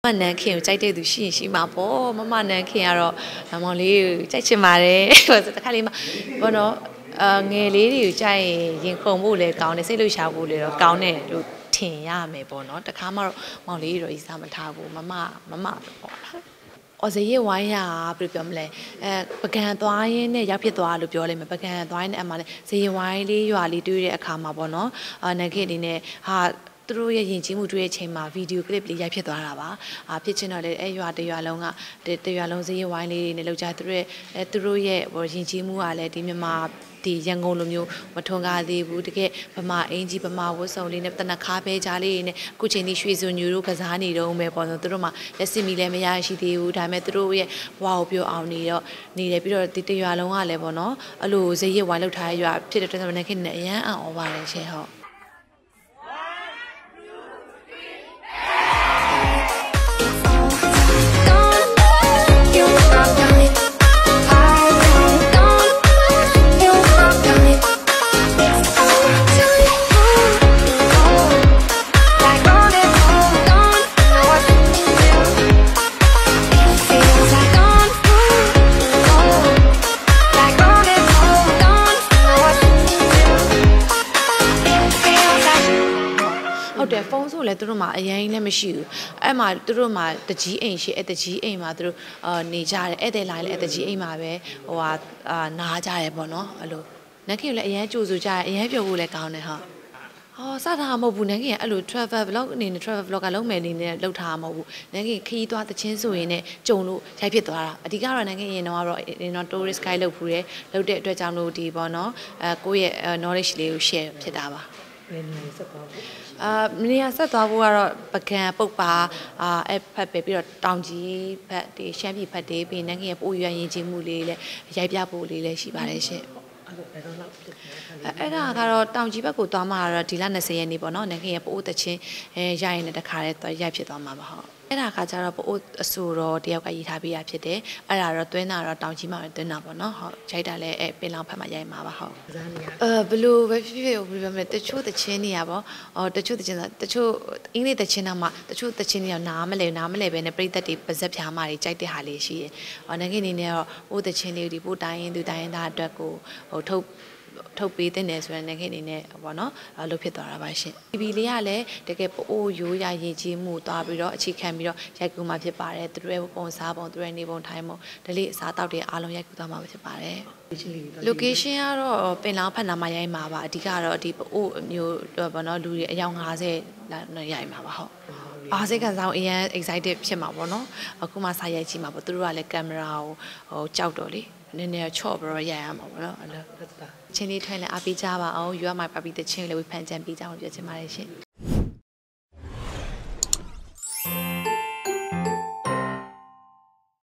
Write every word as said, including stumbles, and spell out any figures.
မနန်ခင်ကိုကြိုက်တဲ့သူရှိရင်ရှိမှာပေါ့မမနန်ခင်ကတော့မောင်လေးကိုကြိုက်ချင်ပါတယ်ဆိုတခါလေးမှဘောနော်အာငယ်လေးတွေကိုကြိုက်ရင်ခုန်ဖို့လည်းကောင်းတယ်စိတ်လှုပ်ရှားဖို့လည်းတော့ကောင်းတယ်လို့ထင်ရမယ်ပေါ့နော်တခါမှတော့မောင်လေးတော့ဤစားမထားဘူးမမမမပေါ့အော်ဇေယဝိုင်းရဘယ်လိုပြောမလဲအဲပကံသွားရင်းနဲ့ရောက်ဖြစ်သွားလို့ပြောလိုက်မယ်ပကံသွားရင်းနဲ့အမှလည်းဇေယဝိုင်းလေးရွာလေးတွေ့တဲ့အခါမှာပေါ့နော်အာနန်ခင်အနေနဲ့ဟာသူတို့ရဲ့ယဉ်ကျေးမှုတွေ့တဲ့အချိန်မှာဗီဒီယိုကလစ်လေးရိုက်ဖြစ်သွားတာပါအာဖြစ်ချင်တော့လေအဲရွာတရွာလုံးကတရွာလုံးဇေယဝိုင်းလေးတွေနဲ့လောက်ကြသူတို့ရဲ့အဲသူတို့ရဲ့ယဉ်ကျေးမှုကလည်းဒီမြန်မာဒီရန်ကုန်လိုမျိုးမထွန်ကားသေးဘူးတကယ်ဗမာအင်ကြီးဗမာဝတ်စုံလေးနဲ့တနခါပဲကြားလေးနဲ့အခုချိန်ဒီရွှေစုံညူတို့ကစားနေတော့မယ်ပေါ့နော်သူတို့မှလက်စစ်မီလည်းမရရှိသေးဘူးဒါပေမဲ့သူတို့ရဲ့ဘဝကိုပြောအောင်နေတော့နေတယ်ပြီးတော့ဒီတရွာလုံးကလည်းပေါ့နော်အဲ့လိုဇေယျဝိုင်းလောက်ထားရရွာဖြစ်တဲ့အတွက်ဆိုတော့ခင်နဲ့အရန်အောင်အောင်ပါတယ်ရှင်ဟုတ်ဟုတ်တယ်ဖုန်းဆိုလည်းသူတို့မှာအရင်လည်းမရှိဘူးအဲ့မှာသူတို့မှာတကြီးအိမ်ရှိအဲ့တကြီးအိမ်မှာသူတို့အာနေကြတယ်အဲ့တဲ့လိုင်းလည်းအဲ့တကြီးအိမ်မှာပဲဟိုဟာအာနားကြရပေါ့နော်အဲ့လိုနက်ခင်လည်းအရင်ကြိုဆိုကြရအရင်ပြောဖို့လည်းကောင်းတယ်ဟာဟောစတာမဟုတ်ဘူးနက်ခင်အဲ့လို travel vlog အနေနဲ့ travel vlog ကလုံးမယ်အနေနဲ့လုပ်ထားမှာမဟုတ်ဘူးနက်ခင်ခရီးသွားတချင်းဆိုရင်လည်းကြုံလို့ရိုက်ဖြစ်သွားတာအဓိကတော့နက်ခင်ရင်တော့ကတော့ရင်တော့ tourist guide လုပ်ဖူးတယ်လုပ်တဲ့အတွက်ကြောင့်လို့ဒီပေါ့နော်အဲကိုယ့်ရဲ့ knowledge လေးကို share ဖြစ်တာပါဘယ်နေဆက်သွားအာနေရာဆက်သွားဖို့ကတော့ပကံပုတ်ပါအာအဲ့ဖက်ပဲပြီးတော့တောင်ကြီးဖက်ဒီရှမ်းပြည်ဖက်တွေပြီးနန်းငယ်ပိုးရွရရင်ချင်းမှုလေးလည်းရိုက်ပြဖို့လေးလည်းရှိပါတယ်ရှင်အဲ့ဒါအဲ့ဒါကတော့တောင်ကြီးဘက်ကိုသွားမှာတော့ဒီလ၂၀ရက်နေ့ပေါ့နော်နန်းငယ်ပိုးတချင်းအဲရရင်လည်းတခါတည်းသွားရိုက်ဖြစ်သွားမှာပါဟုတ်အဲ့ဒါကကြတော့ပိုးအဆူတော့တယောက်ကရေးထားပေးရဖြစ်တယ်အဲ့ဒါတော့တွင်းတာတော့တောင်ကြီးမှာပဲတွင်းတာပေါ့နော်ဟုတ်ရိုက်တာလည်းအဲပင်လောင်ဖက်မှာရိုက်မှာပါဟုတ်အဲဘလူးပဲဖြစ်ဖြစ်ဘယ်လိုပြောမလဲတချို့တချင်းနေရပေါ့အော်တချို့တချင်းတချို့အင်္ဂလိပ်တချင်းတော့မှတချို့တချင်းတွေနားမလဲနားမလဲပဲနဲ့ပြိသက်တွေပါဇက်ဖြားမှတွေကြိုက်တဲ့ဟာလေးရှိတယ်ဟောနိုင်ငံအနေနဲ့တော့ပိုးတချင်းလေးဒီပိုးတိုင်းရင်သူတိုင်းရင်သားအတွက်ကိုဟိုထုတ်ထုတ်ပေးတဲ့နယ်ဆိုတဲ့နိုင်ငံအနေနဲ့ပေါ့နော်လှုပ်ဖြစ်သွားတာပါရှင် T V လေးကလည်းတကယ်ပိုးရိုးရရည်ကြီးမှုသွားပြီးတော့အခြေခံပြီးတော့ရိုက်ကူမှဖြစ်ပါတယ်သူတို့ရဲ့ပုံစားပုံသူတို့ရဲ့နေပုံထိုင်ပုံဒါလေးအစားတောက်တွေအားလုံးရိုက်ကူသွားမှာဖြစ်ပါတယ် location ကတော့ပင်လောင်ဖက်နာမှာရိုက်မှာပါအဓိကတော့ဒီပိုးမျိုးပေါ့နော်လူတွေအယောက်၅၀လောက်ရိုက်မှာပါဟုတ်အားစိတ်ခံစားအရင် excited ဖြစ်မှာပေါ့နော်အခုမှစာရိုက်ကြည့်မှာပေါ့သူတို့ကလည်းကင်မရာကိုဟိုကြောက်တော့လေနည်းနည်းချော့ပြီးတော့ရိုက်ရမှာပေါ့နော်အဲ့လိုချင်းလေးထိုင်လည်းအားပေးကြပါအောင် you are my puppy တချင်းလေးဝေဖန်ကြံပေးကြအောင်ပြောချင်ပါတယ်ရှင်